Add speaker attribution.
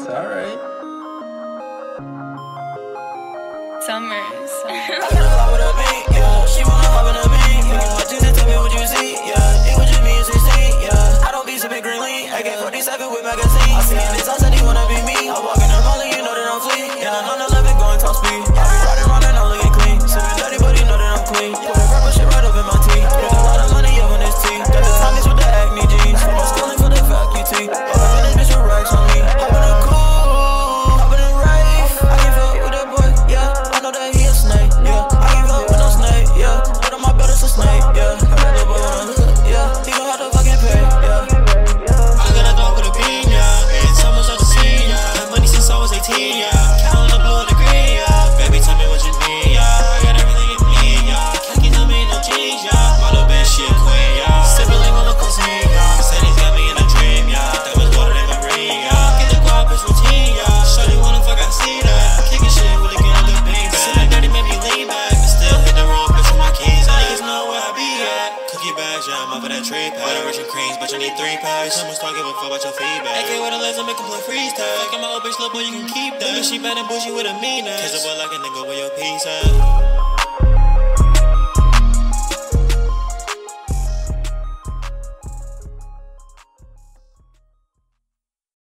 Speaker 1: Summers, alright.
Speaker 2: Summers.
Speaker 3: I got a lot with a beat, yeah. She wanna hop in a beat, yeah. I just tell me what you see, yeah. It was just me and 16, yeah. I don't be sipping green lean. I get 47 with magazines. I see in this house that he wanna be me. I walk in the mall and you know that I'm fleet. Yeah, I'm on the 11 going top speed. I be riding around and I'm looking clean. Sipping dirty, but he know that I'm clean. Put the purple shit right up in my teeth. Spend a lot of money up on this tea. Got the Tommy's with the acne jeans. From my schooling for the faculty. Over in this bitch with racks on me. Hop in the coupe, hop in the rave. I can fuck with that boy, yeah. I know that he a snake, yeah. I can fuck with no snake, yeah. But on my belt it's a snake, yeah. I got the boy on the hook, yeah. He gon' have to fucking pay, yeah.
Speaker 4: I got a dog with a bean, yeah. And so much off the scene, yeah. Got money since I was 18, yeah. Counting the blue and the green, yeah. Baby, tell me what you mean, yeah. I got everything you need, yeah. Can't get no me no jeans, yeah. My little bitch, she a queen, yeah. Sippin' like on the cuisine, yeah. Said he's got me in a dream, yeah. That was water in my ring, yeah. Get the guap, bitch routine, yeah. Shorty wanna fuck, I see that. Kicking shit with a girl, good bang back. Sippin' dirty, made me lean back. But still hit the road, bitch with my keys. Niggas know where I be at. Cookie bags, yeah, I'm off of that tree pack. With a rich and creams, but you need 3 packs. Someone start giving a fuck about your feedback. AK with a laser, make a play freeze tag. Fucking my old bitch, little boy, you can keep that. Baby, she bad and bougie with a mean ass. Kiss a boy like a nigga with your piece at.